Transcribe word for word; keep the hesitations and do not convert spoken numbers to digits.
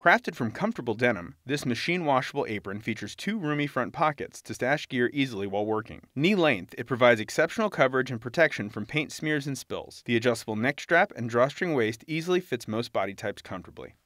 Crafted from comfortable denim, this machine-washable apron features two roomy front pockets to stash gear easily while working. Knee length, it provides exceptional coverage and protection from paint smears and spills. The adjustable neck strap and drawstring waist easily fits most body types comfortably.